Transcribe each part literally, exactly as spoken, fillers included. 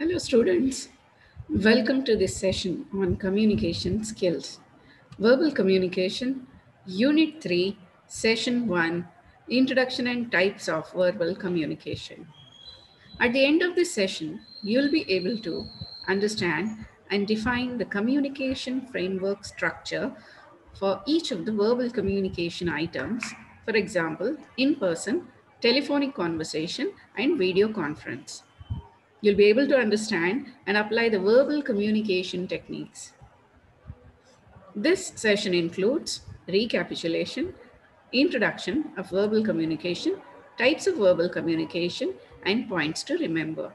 Hello students, welcome to this session on communication skills. Verbal communication, Unit three, Session one, Introduction and Types of Verbal Communication. At the end of this session, you'll be able to understand and define the communication framework structure for each of the verbal communication items, for example, in-person, telephonic conversation, and video conference. You'll be able to understand and apply the verbal communication techniques. This session includes recapitulation, introduction of verbal communication, types of verbal communication, and points to remember.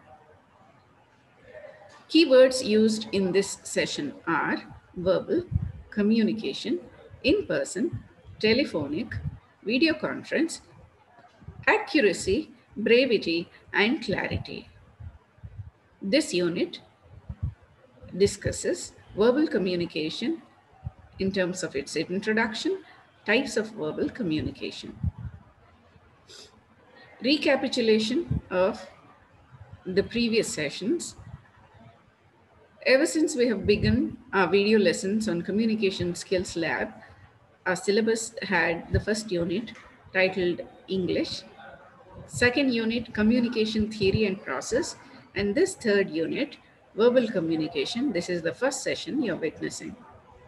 Keywords used in this session are verbal, communication, in-person, telephonic, video conference, accuracy, brevity, and clarity. This unit discusses verbal communication in terms of its introduction, types of verbal communication. Recapitulation of the previous sessions. Ever since we have begun our video lessons on Communication Skills Lab, our syllabus had the first unit titled English, second unit Communication Theory and Process, and this third unit Verbal Communication. This is the first session you're witnessing.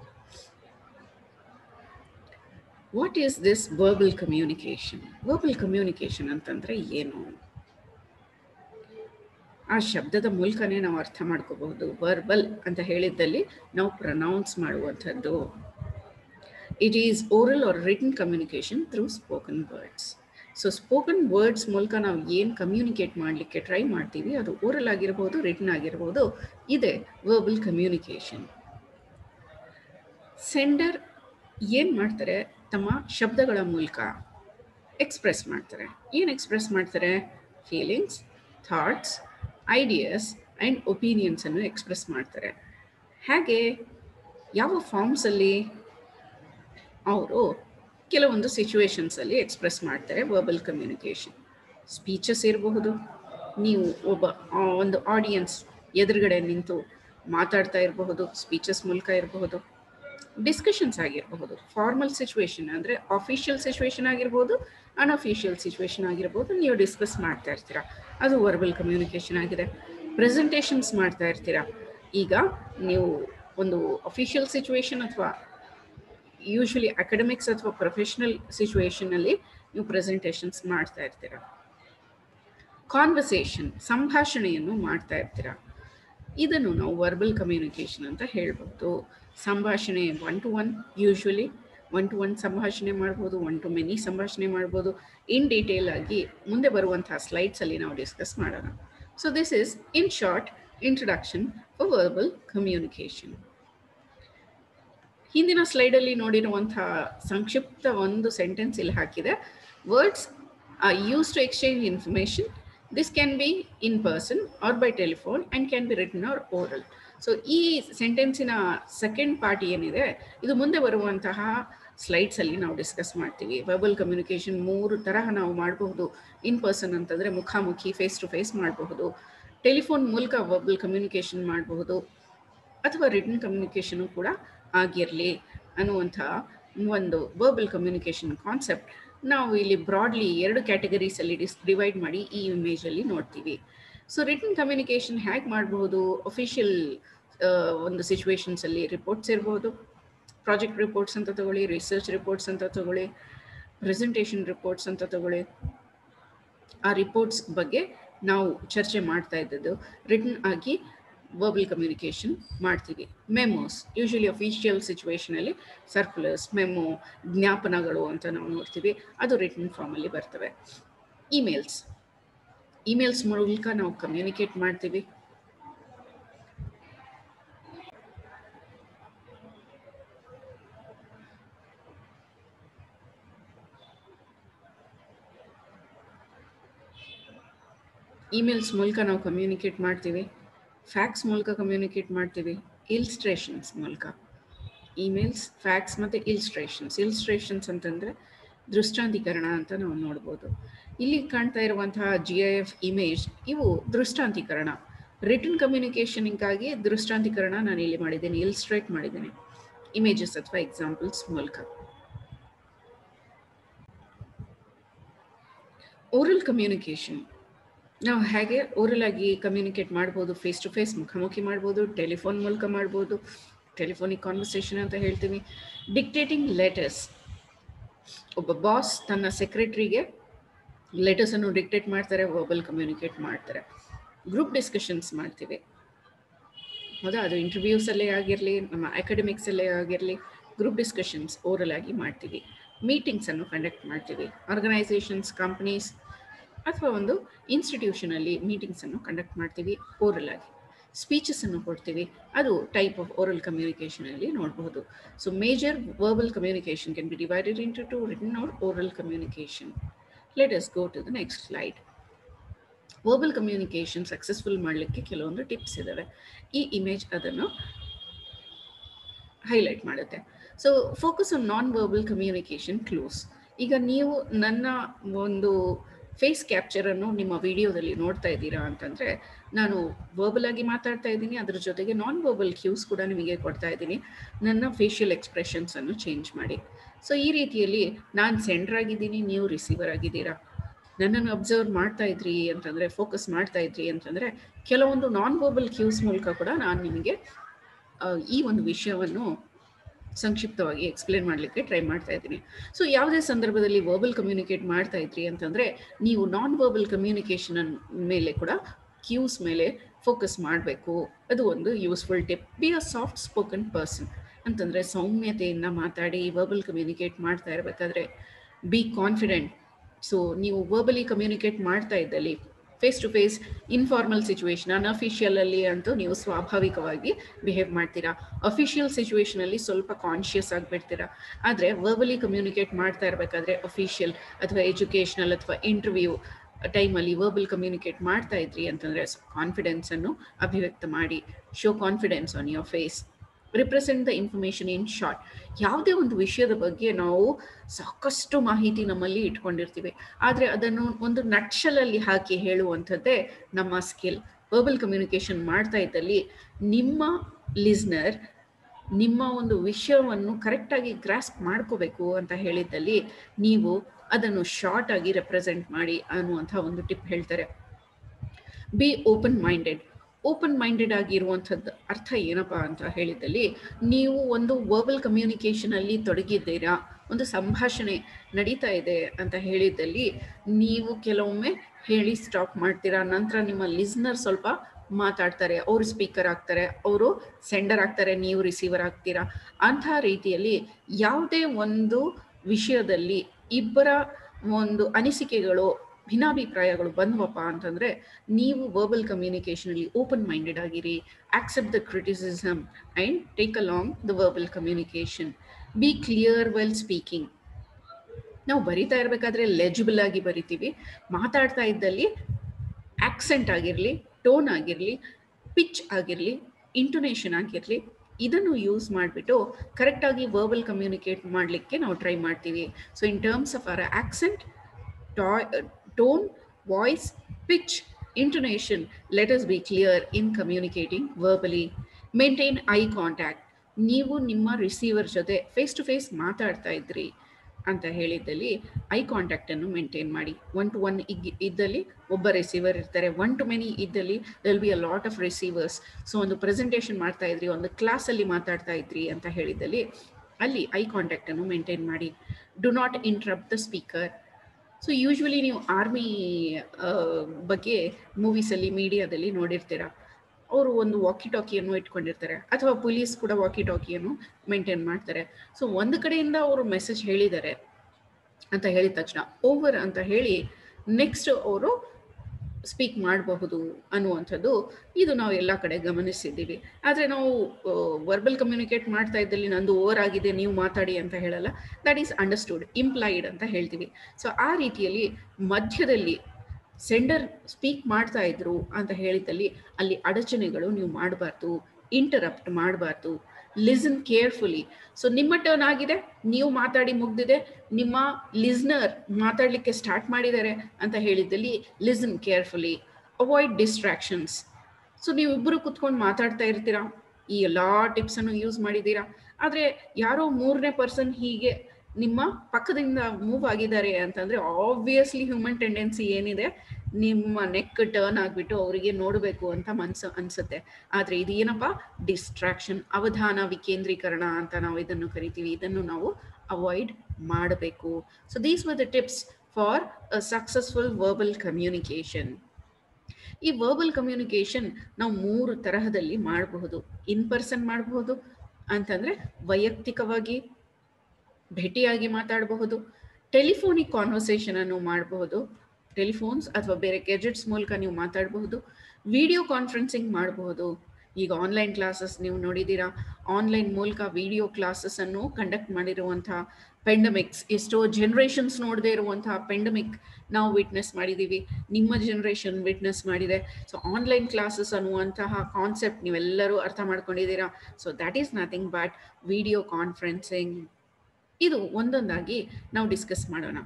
What is this verbal communication? Verbal communication ಅಂತಂದ್ರೆ ಏನು? ಆ ಶಬ್ದದ ಮೂಲಕನೇ ನಾವು ಅರ್ಥ ಮಾಡ್ಕೋಬಹುದು. Verbal ಅಂತ ಹೇಳಿದ್ದಲ್ಲಿ ನಾವು ಪ್ರೊನೌನ್ಸ್ ಮಾಡುವಂಥದ್ದು. It is oral or written communication through spoken words. So spoken words ಮೂಲಕ ನಾವು ಏನು ಕಮ್ಯುನಿಕೇಟ್ ಮಾಡಲಿಕ್ಕೆ ಟ್ರೈ ಮಾಡ್ತೀವಿ ಅದು ಓರಲ್ ಆಗಿರ್ಬೋದು, ರಿಟನ್ ಆಗಿರ್ಬೋದು, ಇದೆ ವರ್ಬಲ್ ಕಮ್ಯುನಿಕೇಷನ್. ಸೆಂಡರ್ ಏನು ಮಾಡ್ತಾರೆ, ತಮ್ಮ ಶಬ್ದಗಳ ಮೂಲಕ ಎಕ್ಸ್ಪ್ರೆಸ್ ಮಾಡ್ತಾರೆ. ಏನು ಎಕ್ಸ್ಪ್ರೆಸ್ ಮಾಡ್ತಾರೆ? ಫೀಲಿಂಗ್ಸ್, ಥಾಟ್ಸ್, ಐಡಿಯಾಸ್ ಆ್ಯಂಡ್ ಒಪಿನಿಯನ್ಸನ್ನು ಎಕ್ಸ್ಪ್ರೆಸ್ ಮಾಡ್ತಾರೆ. ಹಾಗೆ ಯಾವ ಫಾರ್ಮ್ಸಲ್ಲಿ? ಅವರು ಕೆಲವೊಂದು ಸಿಚುವೇಶನ್ಸಲ್ಲಿ ಎಕ್ಸ್ಪ್ರೆಸ್ ಮಾಡ್ತಾರೆ ವರ್ಬಲ್ ಕಮ್ಯುನಿಕೇಷನ್. ಸ್ಪೀಚಸ್ ಇರಬಹುದು, ನೀವು ಒಬ್ಬ ಒಂದು ಆಡಿಯನ್ಸ್ ಎದುರುಗಡೆ ನಿಂತು ಮಾತಾಡ್ತಾ ಇರಬಹುದು, ಸ್ಪೀಚಸ್ ಮೂಲಕ ಇರಬಹುದು. ಡಿಸ್ಕಷನ್ಸ್ ಆಗಿರಬಹುದು, ಫಾರ್ಮಲ್ ಸಿಚುವೇಶನ್ ಅಂದರೆ ಅಫಿಷಿಯಲ್ ಸಿಚುವೇಶನ್ ಆಗಿರ್ಬೋದು, ಅನ್ಅಫಿಷಿಯಲ್ ಸಿಚುವೇಶನ್ ಆಗಿರ್ಬೋದು, ನೀವು ಡಿಸ್ಕಸ್ ಮಾಡ್ತಾ ಇರ್ತೀರ, ಅದು ವರ್ಬಲ್ ಕಮ್ಯುನಿಕೇಷನ್ ಆಗಿದೆ. ಪ್ರೆಸೆಂಟೇಷನ್ಸ್ ಮಾಡ್ತಾ ಇರ್ತೀರ. ಈಗ ನೀವು ಒಂದು ಅಫಿಷಿಯಲ್ ಸಿಚುವೇಶನ್ ಅಥವಾ ಯೂಶ್ವಲಿ ಅಕಾಡೆಮಿಕ್ಸ್ ಅಥವಾ ಪ್ರೊಫೆಷನಲ್ ಸಿಚುವೇಶನಲ್ಲಿ ನೀವು ಪ್ರೆಸೆಂಟೇಷನ್ಸ್ ಮಾಡ್ತಾ ಇರ್ತೀರ. ಕಾನ್ವರ್ಸೇಷನ್, ಸಂಭಾಷಣೆಯನ್ನು ಮಾಡ್ತಾ ಇರ್ತೀರ. ಇದನ್ನು ನಾವು ವರ್ಬಲ್ ಕಮ್ಯುನಿಕೇಷನ್ ಅಂತ ಹೇಳ್ಬೋದು. ಸಂಭಾಷಣೆ one to one, usually one to one ಸಂಭಾಷಣೆ ಮಾಡ್ಬೋದು, ಒನ್ ಟು ಮೆನಿ ಸಂಭಾಷಣೆ ಮಾಡ್ಬೋದು. ಇನ್ ಡೀಟೇಲ್ ಆಗಿ ಮುಂದೆ ಬರುವಂತಹ ಸ್ಲೈಡ್ಸಲ್ಲಿ ನಾವು ಡಿಸ್ಕಸ್ ಮಾಡೋಣ. So this is in short introduction for verbal communication. ಹಿಂದಿನ ಸ್ಲೈಡಲ್ಲಿ ನೋಡಿರುವಂತಹ ಸಂಕ್ಷಿಪ್ತ ಒಂದು ಸೆಂಟೆನ್ಸ್ ಇಲ್ಲಿ ಹಾಕಿದೆ. Words are use to exchange information. This can be in person or by telephone and can be written or oral. So ಈ ಸೆಂಟೆನ್ಸಿನ second part ಏನಿದೆ, ಇದು ಮುಂದೆ ಬರುವಂತಹ ಸ್ಲೈಡ್ಸಲ್ಲಿ ನಾವು ಡಿಸ್ಕಸ್ ಮಾಡ್ತೀವಿ. ವರ್ಬಲ್ ಕಮ್ಯುನಿಕೇಷನ್ ಮೂರು ತರಹ ನಾವು ಮಾಡಬಹುದು. ಇನ್ ಪರ್ಸನ್ ಅಂತಂದರೆ ಮುಖಾಮುಖಿ, ಫೇಸ್ ಟು ಫೇಸ್ ಮಾಡಬಹುದು. ಟೆಲಿಫೋನ್ ಮೂಲಕ ವರ್ಬಲ್ ಕಮ್ಯುನಿಕೇಷನ್ ಮಾಡಬಹುದು, ಅಥವಾ ರಿಟನ್ ಕಮ್ಯುನಿಕೇಷನು ಕೂಡ ಆಗಿರಲಿ ಅನ್ನುವಂಥ ಒಂದು ವರ್ಬಲ್ ಕಮ್ಯುನಿಕೇಷನ್ ಕಾನ್ಸೆಪ್ಟ್ ನಾವು ಇಲ್ಲಿ ಬ್ರಾಡ್ಲಿ ಎರಡು ಕ್ಯಾಟಗರೀಸಲ್ಲಿ ಡಿಸ್ ಡಿವೈಡ್ ಮಾಡಿ ಈ ಇಮೇಜಲ್ಲಿ ನೋಡ್ತೀವಿ. ಸೊ ರಿಟನ್ ಕಮ್ಯುನಿಕೇಷನ್ ಹೇಗೆ ಮಾಡಬಹುದು? ಅಫಿಷಿಯಲ್ ಒಂದು ಸಿಚುವೇಶನ್ಸಲ್ಲಿ ರಿಪೋರ್ಟ್ಸ್ ಇರ್ಬೋದು, ಪ್ರಾಜೆಕ್ಟ್ ರಿಪೋರ್ಟ್ಸ್ ಅಂತ ತಗೊಳ್ಳಿ, ರಿಸರ್ಚ್ ರಿಪೋರ್ಟ್ಸ್ ಅಂತ ತಗೊಳ್ಳಿ, ಪ್ರೆಸೆಂಟೇಷನ್ ರಿಪೋರ್ಟ್ಸ್ ಅಂತ ತಗೊಳ್ಳಿ. ಆ ರಿಪೋರ್ಟ್ಸ್ ಬಗ್ಗೆ ನಾವು ಚರ್ಚೆ ಮಾಡ್ತಾ ಇದ್ದದ್ದು ರಿಟನ್ ಆಗಿ ವರ್ಬಲ್ ಕಮ್ಯುನಿಕೇಷನ್ ಮಾಡ್ತೀವಿ. ಮೆಮೋಸ್, ಯೂಶ್ವಲಿ ಅಫಿಷಿಯಲ್ ಸಿಚುವೇಷನಲ್ಲಿ ಸರ್ಕ್ಯುಲರ್ಸ್, ಮೆಮೊ, ಜ್ಞಾಪನಗಳು ಅಂತ ನಾವು ನೋಡ್ತೀವಿ, ಅದು ರಿಟನ್ ಫಾರ್ಮಲ್ಲಿ ಬರ್ತವೆ. ಇಮೇಲ್ಸ್, ಇಮೇಲ್ಸ್ ಮೂಲಕ ನಾವು ಕಮ್ಯುನಿಕೇಟ್ ಮಾಡ್ತೀವಿ. ಇಮೇಲ್ಸ್ ಮೂಲಕ ನಾವು ಕಮ್ಯುನಿಕೇಟ್ ಮಾಡ್ತೀವಿ. ಫ್ಯಾಕ್ಸ್ ಮೂಲಕ ಕಮ್ಯುನಿಕೇಟ್ ಮಾಡ್ತೀವಿ. ಇಲ್ಸ್ಟ್ರೇಷನ್ಸ್ ಮೂಲಕ. ಇಮೇಲ್ಸ್, ಫ್ಯಾಕ್ಸ್ ಮತ್ತು ಇಲ್ಸ್ಟ್ರೇಷನ್ಸ್. ಇಲ್ಸ್ಟ್ರೇಷನ್ಸ್ ಅಂತಂದರೆ ದೃಷ್ಟಾಂತೀಕರಣ ಅಂತ ನಾವು ನೋಡ್ಬೋದು. ಇಲ್ಲಿ ಕಾಣ್ತಾ ಇರುವಂತಹ ಜಿ ಐ ಎಫ್ ಇಮೇಜ್, ಇವು ದೃಷ್ಟಾಂತೀಕರಣ. ರಿಟನ್ ಕಮ್ಯುನಿಕೇಷನ್ಗಾಗಿ ದೃಷ್ಟಾಂತೀಕರಣ ನಾನು ಇಲ್ಲಿ ಮಾಡಿದ್ದೇನೆ, ಇಲ್ಸ್ಟ್ರೇಟ್ ಮಾಡಿದ್ದೇನೆ ಇಮೇಜಸ್ ಅಥವಾ ಎಕ್ಸಾಂಪಲ್ಸ್ ಮೂಲಕ. ಓರಲ್ ಕಮ್ಯುನಿಕೇಷನ್, ನಾವು ಹೇಗೆ ಓರಲ್ ಆಗಿ ಕಮ್ಯುನಿಕೇಟ್ ಮಾಡ್ಬೋದು, ಫೇಸ್ ಟು ಫೇಸ್ ಮುಖಾಮುಖಿ ಮಾಡ್ಬೋದು, ಟೆಲಿಫೋನ್ ಮೂಲಕ ಮಾಡ್ಬೋದು, ಟೆಲಿಫೋನಿಕ್ ಕಾನ್ವರ್ಸೇಷನ್ ಅಂತ ಹೇಳ್ತೀವಿ. ಡಿಕ್ಟೇಟಿಂಗ್ ಲೆಟರ್ಸ್, ಒಬ್ಬ ಬಾಸ್ ತನ್ನ ಸೆಕ್ರೆಟರಿಗೆ ಲೆಟರ್ಸನ್ನು ಡಿಕ್ಟೇಟ್ ಮಾಡ್ತಾರೆ, ವರ್ಬಲ್ ಕಮ್ಯುನಿಕೇಟ್ ಮಾಡ್ತಾರೆ. ಗ್ರೂಪ್ ಡಿಸ್ಕಷನ್ಸ್ ಮಾಡ್ತೀವಿ, ಹೌದಾ, ಅದು ಇಂಟರ್ವ್ಯೂಸಲ್ಲೇ ಆಗಿರಲಿ, ನಮ್ಮ ಅಕಾಡೆಮಿಕ್ಸಲ್ಲೇ ಆಗಿರಲಿ, ಗ್ರೂಪ್ ಡಿಸ್ಕಷನ್ಸ್ ಓರಲ್ ಆಗಿ ಮಾಡ್ತೀವಿ. ಮೀಟಿಂಗ್ಸನ್ನು ಕಂಡಕ್ಟ್ ಮಾಡ್ತೀವಿ, ಆರ್ಗನೈಸೇಷನ್ಸ್, ಕಂಪ್ನೀಸ್ ಅಥವಾ ಒಂದು ಇನ್ಸ್ಟಿಟ್ಯೂಷನಲ್ಲಿ ಮೀಟಿಂಗ್ಸನ್ನು ಕಂಡಕ್ಟ್ ಮಾಡ್ತೀವಿ ಓರಲ್ ಆಗಿ. ಸ್ಪೀಚಸ್ಸನ್ನು ಕೊಡ್ತೀವಿ, ಅದು ಟೈಪ್ ಆಫ್ ಓರಲ್ ಕಮ್ಯುನಿಕೇಷನಲ್ಲಿ ನೋಡಬಹುದು. So major verbal communication can be divided into two, written or oral communication. Let us go to the next slide. Verbal communication successful ಮಾಡಲಿಕ್ಕೆ ಕೆಲವೊಂದು ಟಿಪ್ಸ್ ಇದ್ದಾವೆ. ಈ ಇಮೇಜ್ ಅದನ್ನು ಹೈಲೈಟ್ ಮಾಡುತ್ತೆ. So focus on non verbal communication clues. ಈಗ ನೀವು ನನ್ನ ಒಂದು ಫೇಸ್ ಕ್ಯಾಪ್ಚರನ್ನು ನಿಮ್ಮ ವಿಡಿಯೋದಲ್ಲಿ ನೋಡ್ತಾ ಇದ್ದೀರಾ ಅಂತಂದರೆ, ನಾನು ವರ್ಬಲ್ ಆಗಿ ಮಾತಾಡ್ತಾ ಇದ್ದೀನಿ, ಅದರ ಜೊತೆಗೆ ನಾನ್ ವರ್ಬಲ್ ಕ್ಯೂಸ್ ಕೂಡ ನಿಮಗೆ ಕೊಡ್ತಾ ಇದ್ದೀನಿ, ನನ್ನ ಫೇಶಿಯಲ್ ಎಕ್ಸ್ಪ್ರೆಷನ್ಸನ್ನು ಚೇಂಜ್ ಮಾಡಿ. ಸೊ ಈ ರೀತಿಯಲ್ಲಿ ನಾನು ಸೆಂಡರ್ ಆಗಿದ್ದೀನಿ, ನೀವು ರಿಸೀವರ್ ಆಗಿದ್ದೀರಾ, ನನ್ನನ್ನು ಅಬ್ಸರ್ವ್ ಮಾಡ್ತಾ ಇದ್ರಿ ಅಂತಂದರೆ, ಫೋಕಸ್ ಮಾಡ್ತಾ ಇದ್ರಿ ಅಂತಂದರೆ, ಕೆಲವೊಂದು ನಾನ್ ವರ್ಬಲ್ ಕ್ಯೂಸ್ ಮೂಲಕ ಕೂಡ ನಾನು ನಿಮಗೆ ಈ ಒಂದು ವಿಷಯವನ್ನು ಸಂಕ್ಷಿಪ್ತವಾಗಿ ಎಕ್ಸ್ಪ್ಲೇನ್ ಮಾಡಲಿಕ್ಕೆ ಟ್ರೈ ಮಾಡ್ತಾ ಇದ್ದೀನಿ. ಸೊ ಯಾವುದೇ ಸಂದರ್ಭದಲ್ಲಿ ವರ್ಬಲ್ ಕಮ್ಯುನಿಕೇಟ್ ಮಾಡ್ತಾ ಇದ್ರಿ ಅಂತಂದರೆ, ನೀವು ನಾನ್ ವರ್ಬಲ್ ಕಮ್ಯುನಿಕೇಷನ್ ಮೇಲೆ ಕೂಡ ಕ್ಯೂಸ್ ಮೇಲೆ ಫೋಕಸ್ ಮಾಡಬೇಕು. ಅದು ಒಂದು useful tip. Be a soft spoken person ಅಂತಂದರೆ ಸೌಮ್ಯತೆಯಿಂದ ಮಾತಾಡಿ ವರ್ಬಲ್ ಕಮ್ಯುನಿಕೇಟ್ ಮಾಡ್ತಾ ಇರಬೇಕಾದ್ರೆ ಬಿ ಕಾನ್ಫಿಡೆಂಟ್. ಸೊ ನೀವು ವರ್ಬಲಿ ಕಮ್ಯುನಿಕೇಟ್ ಮಾಡ್ತಾ ಇದ್ದಲ್ಲಿ face to face informal situation, ಅನ್ಅಫಿಷಿಯಲಲ್ಲಿ ಅಂತೂ ನೀವು ಸ್ವಾಭಾವಿಕವಾಗಿ ಬಿಹೇವ್ ಮಾಡ್ತೀರಾ. ಅಫಿಷಿಯಲ್ ಸಿಚುವೇಶನಲ್ಲಿ ಸ್ವಲ್ಪ ಕಾನ್ಷಿಯಸ್ ಆಗಿಬಿಡ್ತೀರಾ. ಆದರೆ ವರ್ಬಲಿ ಕಮ್ಯುನಿಕೇಟ್ ಮಾಡ್ತಾ ಇರಬೇಕಾದ್ರೆ ಅಫಿಷಿಯಲ್ ಅಥವಾ ಎಜುಕೇಷನಲ್ ಅಥವಾ ಇಂಟರ್ವ್ಯೂ ಟೈಮಲ್ಲಿ ವರ್ಬಲ್ ಕಮ್ಯುನಿಕೇಟ್ ಮಾಡ್ತಾ ಇದ್ರಿ ಅಂತಂದರೆ ಕಾನ್ಫಿಡೆನ್ಸನ್ನು ಅಭಿವ್ಯಕ್ತ ಮಾಡಿ. Show confidence on your face. Represent the information in short. ಯಾವುದೇ ಒಂದು ವಿಷಯದ ಬಗ್ಗೆ ನಾವು ಸಾಕಷ್ಟು ಮಾಹಿತಿ ನಮ್ಮಲ್ಲಿ ಇಟ್ಕೊಂಡಿರ್ತೀವಿ, ಆದರೆ ಅದನ್ನು ಒಂದು ನಟ್ಶಲಲ್ಲಿ ಹಾಕಿ ಹೇಳುವಂಥದ್ದೇ ನಮ್ಮ ಸ್ಕಿಲ್. ವರ್ಬಲ್ ಕಮ್ಯುನಿಕೇಷನ್ ಮಾಡ್ತಾ ಇದ್ದಲ್ಲಿ ನಿಮ್ಮ ಲಿಸ್ನರ್ ನಿಮ್ಮ ಒಂದು ವಿಷಯವನ್ನು ಕರೆಕ್ಟಾಗಿ ಗ್ರಾಸ್ಪ್ ಮಾಡ್ಕೋಬೇಕು ಅಂತ ಹೇಳಿದ್ದಲ್ಲಿ ನೀವು ಅದನ್ನು ಶಾರ್ಟ್ ಆಗಿ ರೆಪ್ರೆಸೆಂಟ್ ಮಾಡಿ ಅನ್ನುವಂಥ ಒಂದು ಟಿಪ್ ಹೇಳ್ತಾರೆ. Be open minded. Open minded ಆಗಿರುವಂಥದ್ದು ಅರ್ಥ ಏನಪ್ಪ ಅಂತ ಹೇಳಿದ್ದಲ್ಲಿ, ನೀವು ಒಂದು ವರ್ಬಲ್ ಕಮ್ಯುನಿಕೇಷನಲ್ಲಿ ತೊಡಗಿದ್ದೀರಾ, ಒಂದು ಸಂಭಾಷಣೆ ನಡೀತಾ ಇದೆ ಅಂತ ಹೇಳಿದ್ದಲ್ಲಿ ನೀವು ಕೆಲವೊಮ್ಮೆ ಹೇಳಿ ಸ್ಟಾಪ್ ಮಾಡ್ತೀರಾ. ನಂತರ ನಿಮ್ಮ ಲಿಸ್ನರ್ ಸ್ವಲ್ಪ ಮಾತಾಡ್ತಾರೆ, ಅವರು ಸ್ಪೀಕರ್ ಆಗ್ತಾರೆ, ಅವರು ಸೆಂಡರ್ ಆಗ್ತಾರೆ, ನೀವು ರಿಸೀವರ್ ಆಗ್ತೀರಾ. ಅಂಥ ರೀತಿಯಲ್ಲಿ ಯಾವುದೇ ಒಂದು ವಿಷಯದಲ್ಲಿ ಇಬ್ಬರ ಒಂದು ಅನಿಸಿಕೆಗಳು ಭಿನ್ನಾಭಿಪ್ರಾಯಗಳು ಬಂದ್ವಪ್ಪ ಅಂತಂದರೆ ನೀವು ವರ್ಬಲ್ ಕಮ್ಯುನಿಕೇಷನಲ್ಲಿ ಓಪನ್ ಮೈಂಡೆಡ್ ಆಗಿರಿ. Accept the criticism and take along the verbal communication. Be clear well speaking. ನಾವು ಬರಿತಾ ಇರಬೇಕಾದ್ರೆ ಲೆಜಿಬಲ್ ಆಗಿ ಬರಿತೀವಿ, ಮಾತಾಡ್ತಾ ಇದ್ದಲ್ಲಿ ಆಕ್ಸೆಂಟ್ ಆಗಿರಲಿ, ಟೋನ್ ಆಗಿರಲಿ, ಪಿಚ್ ಆಗಿರಲಿ, ಇಂಟೊನೇಷನ್ ಆಗಿರಲಿ, ಇದನ್ನು ಯೂಸ್ ಮಾಡಿಬಿಟ್ಟು ಕರೆಕ್ಟಾಗಿ ವರ್ಬಲ್ ಕಮ್ಯುನಿಕೇಟ್ ಮಾಡಲಿಕ್ಕೆ ನಾವು ಟ್ರೈ ಮಾಡ್ತೀವಿ. So in terms of our accent, tone, voice, pitch, intonation, let us be clear in communicating verbally. Maintain eye contact. ನೀವು ನಿಮ್ಮ ರಿಸೀವರ್ ಜೊತೆ ಫೇಸ್ ಟು ಫೇಸ್ ಮಾತಾಡ್ತಾ ಇದ್ರಿ ಅಂತ ಹೇಳಿದ್ದಲ್ಲಿ ಐ ಕಾಂಟ್ಯಾಕ್ಟನ್ನು ಮೇಂಟೈನ್ ಮಾಡಿ. ಒನ್ ಟು ಒನ್ ಇದ್ದಲ್ಲಿ ಒಬ್ಬ ರಿಸೀವರ್ ಇರ್ತಾರೆ, ಒನ್ ಟು ಮೆನಿ ಇದ್ದಲ್ಲಿ will be a lot of receivers. So ಒಂದು ಪ್ರೆಸೆಂಟೇಷನ್ ಮಾಡ್ತಾ ಇದ್ರಿ, ಒಂದು ಕ್ಲಾಸಲ್ಲಿ ಮಾತಾಡ್ತಾ ಇದ್ರಿ ಅಂತ ಹೇಳಿದ್ದಲ್ಲಿ ಅಲ್ಲಿ ಐ ಕಾಂಟ್ಯಾಕ್ಟನ್ನು ಮೇಂಟೈನ್ ಮಾಡಿ. Do not interrupt the speaker. So usually ನೀವು ಆರ್ಮಿ ಬಗ್ಗೆ ಮೂವೀಸಲ್ಲಿ ಮೀಡಿಯಾದಲ್ಲಿ ನೋಡಿರ್ತೀರ, ಅವರು ಒಂದು ವಾಕಿ ಟಾಕಿಯನ್ನು ಇಟ್ಕೊಂಡಿರ್ತಾರೆ, ಅಥವಾ ಪೊಲೀಸ್ ಕೂಡ ವಾಕಿ ಟಾಕಿಯನ್ನು ಮೇಂಟೈನ್ ಮಾಡ್ತಾರೆ. ಸೊ ಒಂದು ಕಡೆಯಿಂದ ಅವರು ಮೆಸೇಜ್ ಹೇಳಿದ್ದಾರೆ ಅಂತ ಹೇಳಿದ ತಕ್ಷಣ ಓವರ್ ಅಂತ ಹೇಳಿ ನೆಕ್ಸ್ಟ್ ಅವರು ಸ್ಪೀಕ್ ಮಾಡಬಹುದು ಅನ್ನುವಂಥದ್ದು ಇದು ನಾವು ಎಲ್ಲ ಕಡೆ ಗಮನಿಸಿದ್ದೀವಿ. ಆದರೆ ನಾವು ವರ್ಬಲ್ ಕಮ್ಯುನಿಕೇಟ್ ಮಾಡ್ತಾ ಇದ್ದಲ್ಲಿ ನಂದು ಓವರ್ ಆಗಿದೆ, ನೀವು ಮಾತಾಡಿ ಅಂತ ಹೇಳಲ್ಲ. ದಟ್ ಈಸ್ ಅಂಡರ್ಸ್ಟುಡ್, ಇಂಪ್ಲಾಯ್ಡ್ ಅಂತ ಹೇಳ್ತೀವಿ. ಸೊ ಆ ರೀತಿಯಲ್ಲಿ ಮಧ್ಯದಲ್ಲಿ ಸೆಂಡರ್ ಸ್ಪೀಕ್ ಮಾಡ್ತಾ ಇದ್ರು ಅಂತ ಹೇಳಿದಲ್ಲಿ ಅಲ್ಲಿ ಅಡಚಣೆಗಳು ನೀವು ಮಾಡಬಾರ್ದು, ಇಂಟರಪ್ಟ್ ಮಾಡಬಾರ್ದು. Listen carefully. ಸೊ ನಿಮ್ಮ ಟರ್ನ್ ಆಗಿದೆ, ನೀವು ಮಾತಾಡಿ ಮುಗ್ದಿದೆ, ನಿಮ್ಮ ಲಿಸ್ನರ್ ಮಾತಾಡಲಿಕ್ಕೆ ಸ್ಟಾರ್ಟ್ ಮಾಡಿದ್ದಾರೆ ಅಂತ ಹೇಳಿದ್ದಲ್ಲಿ listen carefully. Avoid distractions. So ನೀವಿಬ್ಬರು ಕುತ್ಕೊಂಡು ಮಾತಾಡ್ತಾ ಇರ್ತೀರಾ, ಈ ಎಲ್ಲ ಟಿಪ್ಸನ್ನು ಯೂಸ್ ಮಾಡಿದ್ದೀರಾ, ಆದರೆ ಯಾರೋ ಮೂರನೇ ಪರ್ಸನ್ ಹೀಗೆ ನಿಮ್ಮ ಪಕ್ಕದಿಂದ ಮೂವ್ ಆಗಿದ್ದಾರೆ ಅಂತಂದರೆ ಆಬ್ವಿಯಸ್ಲಿ ಹ್ಯೂಮನ್ ಟೆಂಡೆನ್ಸಿ ಏನಿದೆ, ನಿಮ್ಮ ನೆಕ್ ಟರ್ನ್ ಆಗಿಬಿಟ್ಟು ಅವರಿಗೆ ನೋಡಬೇಕು ಅಂತ ಮನ್ಸು ಅನಿಸುತ್ತೆ. ಆದರೆ ಇದು ಏನಪ್ಪ, ಡಿಸ್ಟ್ರಾಕ್ಷನ್, ಅವಧಾನ ವಿಕೇಂದ್ರೀಕರಣ ಅಂತ ನಾವು ಇದನ್ನು ಕರಿತೀವಿ. ಇದನ್ನು ನಾವು ಅವಾಯ್ಡ್ ಮಾಡಬೇಕು. So these are the tips for a successful verbal communication. ಈ ವರ್ಬಲ್ ಕಮ್ಯುನಿಕೇಷನ್ ನಾವು ಮೂರು ತರಹದಲ್ಲಿ ಮಾಡಬಹುದು. ಇನ್ ಪರ್ಸನ್ ಮಾಡಬಹುದು ಅಂತಂದರೆ ವೈಯಕ್ತಿಕವಾಗಿ ಭೇಟಿಯಾಗಿ ಮಾತಾಡಬಹುದು. ಟೆಲಿಫೋನಿಕ್ ಕಾನ್ವರ್ಸೇಷನ್ ಅನ್ನು ಮಾಡಬಹುದು, ಟೆಲಿಫೋನ್ಸ್ ಅಥವಾ ಬೇರೆ ಗ್ಯಾಜೆಟ್ಸ್ ಮೂಲಕ ನೀವು ಮಾತಾಡಬಹುದು. ವಿಡಿಯೋ ಕಾನ್ಫರೆನ್ಸಿಂಗ್ ಮಾಡಬಹುದು. ಈಗ ಆನ್ಲೈನ್ ಕ್ಲಾಸಸ್ ನೀವು ನೋಡಿದ್ದೀರಾ, ಆನ್ಲೈನ್ ಮೂಲಕ ವಿಡಿಯೋ ಕ್ಲಾಸಸ್ಸನ್ನು ಕಂಡಕ್ಟ್ ಮಾಡಿರುವಂತಹ ಪೆಂಡಮಿಕ್ಸ್, ಎಷ್ಟೋ ಜನ್ರೇಷನ್ಸ್ ನೋಡದೇ ಇರುವಂತಹ ಪೆಂಡಮಿಕ್ ನಾವು ವಿಟ್ನೆಸ್ ಮಾಡಿದ್ದೀವಿ, ನಿಮ್ಮ ಜನ್ರೇಷನ್ ವಿಟ್ನೆಸ್ ಮಾಡಿದೆ. ಸೊ ಆನ್ಲೈನ್ ಕ್ಲಾಸಸ್ ಅನ್ನುವಂತಹ ಕಾನ್ಸೆಪ್ಟ್ ನೀವೆಲ್ಲರೂ ಅರ್ಥ ಮಾಡ್ಕೊಂಡಿದ್ದೀರಾ. So that is nothing but video conferencing. ಇದು ಒಂದೊಂದಾಗಿ ನಾವು ಡಿಸ್ಕಸ್ ಮಾಡೋಣ.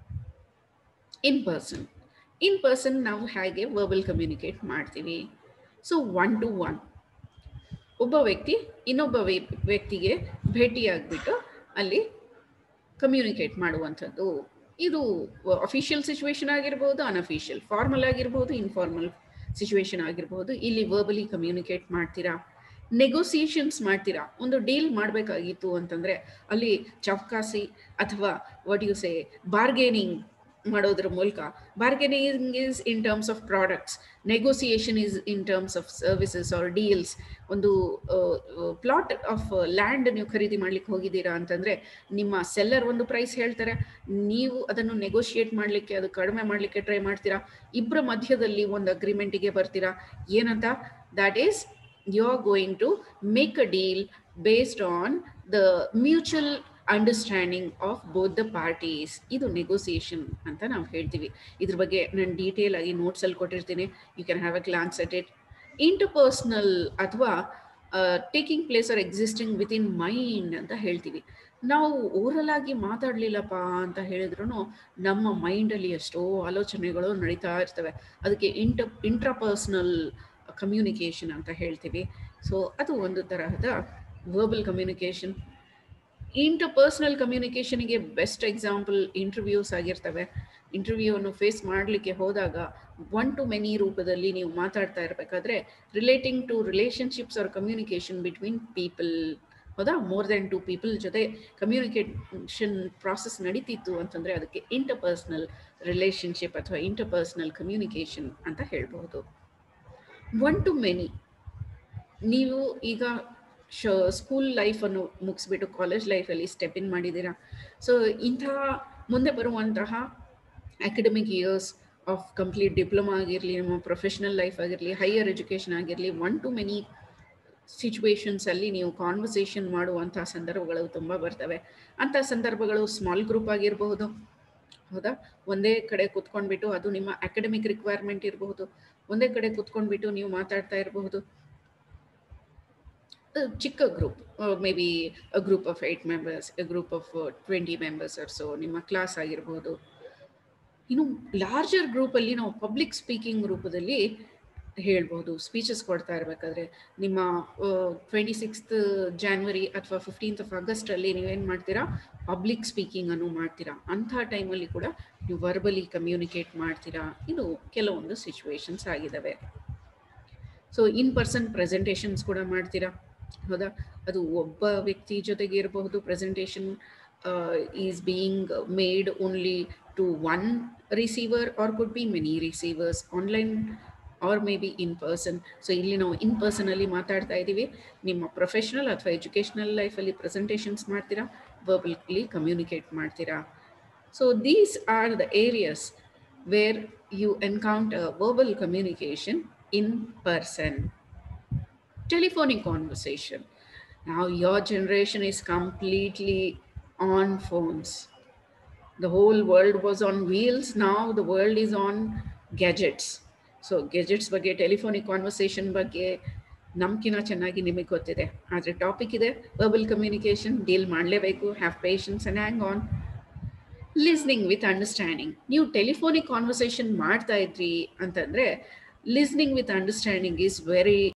ಇನ್ ಪರ್ಸನ್ ಇನ್ ಪರ್ಸನ್ ನಾವು ಹೇಗೆ ವರ್ಬಲ್ ಕಮ್ಯುನಿಕೇಟ್ ಮಾಡ್ತೀವಿ? ಸೊ ಒನ್ ಟು ಒನ್, ಒಬ್ಬ ವ್ಯಕ್ತಿ ಇನ್ನೊಬ್ಬ ವ್ಯಕ್ತಿಗೆ ಭೇಟಿಯಾಗಿಬಿಟ್ಟು ಅಲ್ಲಿ ಕಮ್ಯುನಿಕೇಟ್ ಮಾಡುವಂಥದ್ದು. ಇದು ಅಫಿಷಿಯಲ್ ಸಿಚುವೇಶನ್ ಆಗಿರ್ಬೋದು, ಅನ್ಅಫಿಷಿಯಲ್, ಫಾರ್ಮಲ್ ಆಗಿರ್ಬೋದು, ಇನ್ಫಾರ್ಮಲ್ ಸಿಚುವೇಶನ್ ಆಗಿರ್ಬೋದು. ಇಲ್ಲಿ ವರ್ಬಲಿ ಕಮ್ಯುನಿಕೇಟ್ ಮಾಡ್ತೀರಾ, ನೆಗೋಸಿಯೇಷನ್ಸ್ ಮಾಡ್ತೀರಾ. ಒಂದು ಡೀಲ್ ಮಾಡಬೇಕಾಗಿತ್ತು ಅಂತಂದರೆ ಅಲ್ಲಿ ಚೌಕಾಸಿ ಅಥವಾ ವಾಟ್ ಯು ಸೇ ಬಾರ್ಗೇನಿಂಗ್ ಮಾಡೋದ್ರ ಮೂಲಕ, bargaining is in terms of products, negotiation is in terms of services or deals. ಒಂದು ಪ್ಲಾಟ್ ಆಫ್ ಲ್ಯಾಂಡ್ ನೀವು ಖರೀದಿ ಮಾಡ್ಲಿಕ್ಕೆ ಹೋಗಿದ್ದೀರಾ ಅಂತಂದರೆ ನಿಮ್ಮ ಸೆಲ್ಲರ್ ಒಂದು ಪ್ರೈಸ್ ಹೇಳ್ತಾರೆ, ನೀವು ಅದನ್ನು ನೆಗೋಷಿಯೇಟ್ ಮಾಡಲಿಕ್ಕೆ, ಅದು ಕಡಿಮೆ ಮಾಡಲಿಕ್ಕೆ ಟ್ರೈ ಮಾಡ್ತೀರಾ, ಇಬ್ಬರ ಮಧ್ಯದಲ್ಲಿ ಒಂದು ಅಗ್ರಿಮೆಂಟಿಗೆ ಬರ್ತೀರಾ. ಏನಂತ? That is you are going to make a deal based on the mutual understanding of both the parties. ಇದು ನೆಗೋಸಿಯೇಷನ್ ಅಂತ ನಾವು ಹೇಳ್ತೀವಿ. ಇದ್ರ ಬಗ್ಗೆ ನಾನು ಡೀಟೇಲ್ ಆಗಿ ನೋಟ್ಸಲ್ಲಿ ಕೊಟ್ಟಿರ್ತೀನಿ, you can have a glance at it. Interpersonal ಅಥವಾ taking place or existing within mind ಅಂತ ಹೇಳ್ತೀವಿ. ನಾವು ಓರಲ್ ಆಗಿ ಮಾತಾಡಲಿಲ್ಲಪ್ಪ ಅಂತ ಹೇಳಿದ್ರು ನಮ್ಮ ಮೈಂಡಲ್ಲಿ ಎಷ್ಟೋ ಆಲೋಚನೆಗಳು ನಡೀತಾ ಇರ್ತವೆ. ಅದಕ್ಕೆ ಇಂಟ ಇಂಟ್ರಾಪರ್ಸ್ನಲ್ ಕಮ್ಯುನಿಕೇಷನ್ ಅಂತ ಹೇಳ್ತೀವಿ. ಸೊ ಅದು ಒಂದು ತರಹದ ವರ್ಬಲ್ ಕಮ್ಯುನಿಕೇಷನ್. ಇಂಟರ್ಪರ್ಸ್ನಲ್ ಕಮ್ಯುನಿಕೇಷನ್ಗೆ ಬೆಸ್ಟ್ ಎಕ್ಸಾಂಪಲ್ ಇಂಟರ್ವ್ಯೂಸ್ ಆಗಿರ್ತವೆ. ಇಂಟರ್ವ್ಯೂವನ್ನು ಫೇಸ್ ಮಾಡಲಿಕ್ಕೆ ಹೋದಾಗ ಒನ್ ಟು ಮೆನಿ ರೂಪದಲ್ಲಿ ನೀವು ಮಾತಾಡ್ತಾ ಇರಬೇಕಾದ್ರೆ relating to relationships or communication between people, ಹೌದಾ, ಮೋರ್ ದೆನ್ ಟು ಪೀಪಲ್ ಜೊತೆ ಕಮ್ಯುನಿಕೇಷನ್ ಪ್ರಾಸೆಸ್ ನಡೀತಿತ್ತು ಅಂತಂದರೆ ಅದಕ್ಕೆ ಇಂಟರ್ಪರ್ಸ್ನಲ್ ರಿಲೇಷನ್ಶಿಪ್ ಅಥವಾ ಇಂಟರ್ಪರ್ಸ್ನಲ್ ಕಮ್ಯುನಿಕೇಷನ್ ಅಂತ ಹೇಳ್ಬಹುದು. ಒನ್ ಟು ಮೆನಿ, ನೀವು ಈಗ ಶ ಸ್ಕೂಲ್ ಲೈಫನ್ನು ಮುಗಿಸ್ಬಿಟ್ಟು ಕಾಲೇಜ್ ಲೈಫಲ್ಲಿ ಸ್ಟೆಪ್ ಇನ್ ಮಾಡಿದ್ದೀರಾ. ಸೊ ಇಂತಹ ಮುಂದೆ ಬರುವಂತಹ academic years of complete diploma ಆಗಿರಲಿ, ನಿಮ್ಮ ಪ್ರೊಫೆಷನಲ್ ಲೈಫ್ ಆಗಿರಲಿ, ಹೈಯರ್ ಎಜುಕೇಷನ್ ಆಗಿರಲಿ, ಒನ್ ಟು ಮೆನಿ ಸಿಚುವೇಶನ್ಸಲ್ಲಿ ನೀವು ಕಾನ್ವರ್ಸೇಷನ್ ಮಾಡುವಂಥ ಸಂದರ್ಭಗಳು ತುಂಬ ಬರ್ತವೆ. ಅಂಥ ಸಂದರ್ಭಗಳು ಸ್ಮಾಲ್ ಗ್ರೂಪ್ ಆಗಿರಬಹುದು, ಹೌದಾ, ಒಂದೇ ಕಡೆ ಕೂತ್ಕೊಂಡ್ಬಿಟ್ಟು, ಅದು ನಿಮ್ಮ ಅಕಾಡೆಮಿಕ್ ರಿಕ್ವೈರ್ಮೆಂಟ್ ಇರಬಹುದು, ಒಂದೇ ಕಡೆ ಕೂತ್ಕೊಂಡ್ಬಿಟ್ಟು ನೀವು ಮಾತಾಡ್ತಾ ಇರಬಹುದು. ಚಿಕ್ಕ group, maybe a group of eight members, a group of twenty members or so, ನಿಮ್ಮ ಕ್ಲಾಸ್ ಆಗಿರ್ಬೋದು. ಇನ್ನು ಲಾರ್ಜರ್ ಗ್ರೂಪಲ್ಲಿ ನಾವು ಪಬ್ಲಿಕ್ ಸ್ಪೀಕಿಂಗ್ ರೂಪದಲ್ಲಿ ಹೇಳ್ಬೋದು. ಸ್ಪೀಚಸ್ ಕೊಡ್ತಾ ಇರಬೇಕಾದ್ರೆ ನಿಮ್ಮ ಟ್ವೆಂಟಿ ಸಿಕ್ಸ್ತ್ ಜಾನ್ವರಿ ಅಥವಾ ಫಿಫ್ಟೀನ್ತ್ ಆಫ್ ಆಗಸ್ಟಲ್ಲಿ ನೀವೇನು ಮಾಡ್ತೀರಾ, ಪಬ್ಲಿಕ್ ಸ್ಪೀಕಿಂಗನ್ನು ಮಾಡ್ತೀರಾ. ಅಂಥ ಟೈಮಲ್ಲಿ ಕೂಡ ನೀವು ವರ್ಬಲಿ ಕಮ್ಯುನಿಕೇಟ್ ಮಾಡ್ತೀರಾ. ಇದು ಕೆಲವೊಂದು ಸಿಚುವೇಶನ್ಸ್ ಆಗಿದ್ದಾವೆ. ಸೊ ಇನ್ ಪರ್ಸನ್ ಪ್ರೆಸೆಂಟೇಷನ್ಸ್ ಕೂಡ ಮಾಡ್ತೀರಾ, ಹೌದಾ, ಅದು ಒಬ್ಬ ವ್ಯಕ್ತಿ ಜೊತೆಗೆ ಇರಬಹುದು. Presentation is being made only to one receiver or could be many receivers, online or may be in person. So ಇಲ್ಲಿ ನಾವು ಇನ್ ಪರ್ಸನಲ್ಲಿ ಮಾತಾಡ್ತಾ ಇದ್ದೀವಿ. ನಿಮ್ಮ ಪ್ರೊಫೆಷನಲ್ ಅಥವಾ ಎಜುಕೇಷನಲ್ ಲೈಫಲ್ಲಿ ಪ್ರೆಸೆಂಟೇಷನ್ಸ್ ಮಾಡ್ತೀರಾ, ವರ್ಬಲಿ ಕಮ್ಯುನಿಕೇಟ್ ಮಾಡ್ತೀರಾ. So these are the areas where you encounter verbal communication in person. Telephonic conversation. Now your generation is completely on phones. The whole world was on wheels. Now the world is on gadgets. So gadgets ಬಗ್ಗೆ, telephonic conversation ಬಗ್ಗೆ ನಮ್ಕಿನ ಚೆನ್ನಾಗಿ ನಿಮಗೆ ಗೊತ್ತಿದೆ. ಆದರೆ topic ಇದೆ verbal communication, deal ಮಾಡಲೇಬೇಕು. Have patience and hang on. Listening with understanding. ನೀವು ಟೆಲಿಫೋನಿಕ್ ಕಾನ್ವರ್ಸೇಷನ್ ಮಾಡ್ತಾ ಇದ್ರಿ ಅಂತಂದರೆ listening with understanding is very